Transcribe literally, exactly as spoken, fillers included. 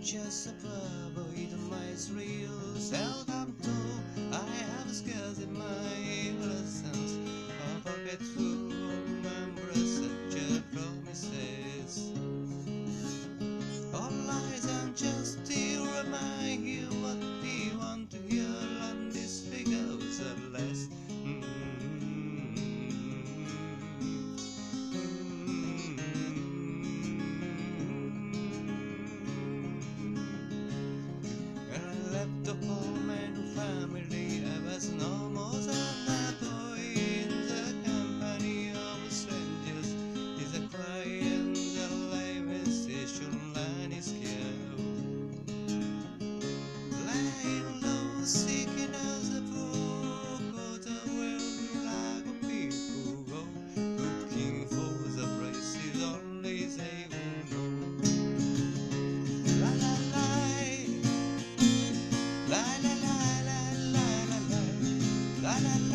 just avoid my thrills. Seldom though I have scars in my lessons of forgetful remembrance such a promises. All lies and just to remind you what we want to hear on this figures are less. Left the home and family, I was no more than a boy in the company of strangers. Is a cry and the live station line is scared. Lying low, seeking as a book of the world, like a people go looking for the places only they will know. La la la. La la la la la la la la la.